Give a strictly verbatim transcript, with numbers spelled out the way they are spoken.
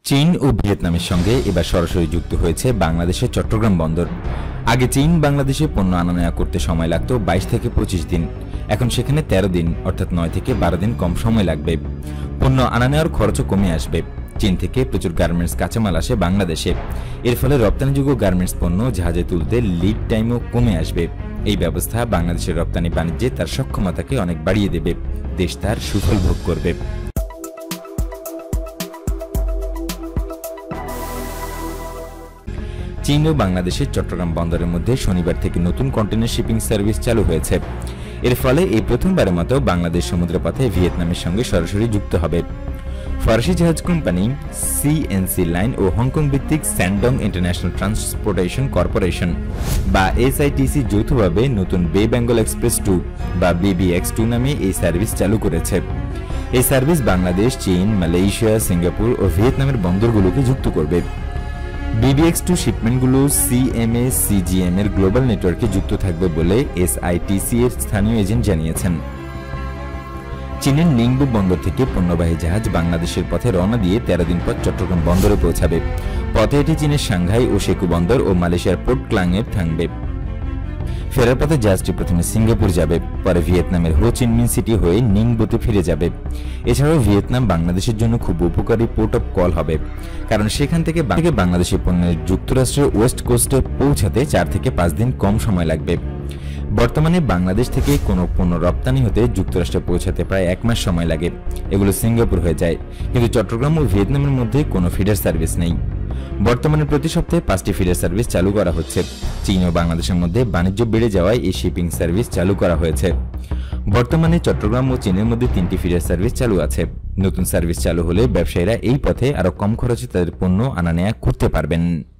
চীন ও ভিয়েতনামের সঙ্গে এবার সরাসরি যুক্ত হয়েছে বাংলাদেশের চট্টগ্রাম বন্দর। আগে চীন বাংলাদেশে পণ্য আনা নেওয়া করতে সময় লাগত বাইশ থেকে পঁচিশ দিন, এখন সেখানে তেরো দিন অর্থাৎ নয় থেকে বারো দিন কম সময় লাগবে। পণ্য আনা নেওয়ার খরচও কমে আসবে। চীন থেকে প্রচুর গার্মেন্টস কাঁচামাল আসে বাংলাদেশে, এর ফলে রপ্তানিযোগ্য গার্মেন্টস পণ্য জাহাজে তুলতে লিড টাইমও কমে আসবে। এই ব্যবস্থা বাংলাদেশের রপ্তানি বাণিজ্যে তার সক্ষমতাকে অনেক বাড়িয়ে দেবে, দেশ তার সুফল ভোগ করবে। চীন ও বাংলাদেশের চট্টগ্রাম বন্দরের মধ্যে শনিবার থেকে নতুন কন্টেইনার শিপিং সার্ভিস চালু হয়েছে। এর ফলে এই প্রথমবারের মতো বাংলাদেশ সমুদ্রপথে ভিয়েতনামের সঙ্গে সরাসরি যুক্ত হবে। ফরাসি জাহাজ কোম্পানি সিএনসি লাইন ও হংকং ভিত্তিক স্যান্ডং ইন্টারন্যাশনাল ট্রান্সপোর্টেশন কর্পোরেশন বা এসআইটিসি যৌথভাবে নতুন বে বেঙ্গল এক্সপ্রেস টু বা বিবিএক্স টু নামে এই সার্ভিস চালু করেছে। এই সার্ভিস বাংলাদেশ, চীন, মালয়েশিয়া, সিঙ্গাপুর ও ভিয়েতনামের বন্দরগুলোকে যুক্ত করবে। বিবিএক্স টু শিপমেন্টগুলো সিএমএ সিজিএম এর গ্লোবাল নেটওয়ার্কে যুক্ত থাকবে বলে এসআইটিসি এর স্থানীয় এজেন্ট জানিয়েছেন। চীনের নিংবু বন্দর থেকে পণ্যবাহী জাহাজ বাংলাদেশের পথে রওনা দিয়ে তেরো দিন পর চট্টগ্রাম বন্দরে পৌঁছাবে। পথে এটি চীনের সাংহাই ও শেকু বন্দর ও মালয়েশিয়ার পোর্ট ক্লাংয়ে থামবে। ফেরার পথে জাহাজটি প্রথমে সিঙ্গাপুর যাবে, পরে ভিয়েতনামের হো চি মিন সিটি হয়ে নিংবুতে ফিরে যাবে। এছাড়াও ভিয়েতনাম বাংলাদেশের জন্য খুব উপকারী পোর্ট অফ কল হবে, কারণ সেখান থেকে বাংলাদেশি পণ্যের যুক্তরাষ্ট্রের ওয়েস্ট কোস্টে পৌঁছাতে চার থেকে পাঁচ দিন কম সময় লাগবে। বর্তমানে বাংলাদেশ থেকে কোনো পণ্য রপ্তানি হতে যুক্তরাষ্ট্রে পৌঁছাতে প্রায় এক মাস সময় লাগে, এগুলো সিঙ্গাপুর হয়ে যায়। কিন্তু চট্টগ্রাম ও ভিয়েতনামের মধ্যে কোনো ফিডার সার্ভিস নেই। বর্তমানে প্রতি সপ্তাহে পাঁচটি ফিডার সার্ভিস চালু করা হচ্ছে। চীন ও বাংলাদেশের মধ্যে বাণিজ্য বেড়ে যাওয়ায় এই শিপিং সার্ভিস চালু করা হয়েছে। বর্তমানে চট্টগ্রাম ও চীনের মধ্যে তিনটি ফিডার সার্ভিস চালু আছে। নতুন সার্ভিস চালু হলে ব্যবসায়ীরা এই পথে আরো কম খরচে তাদের পণ্য আনা নেওয়া করতে পারবেন।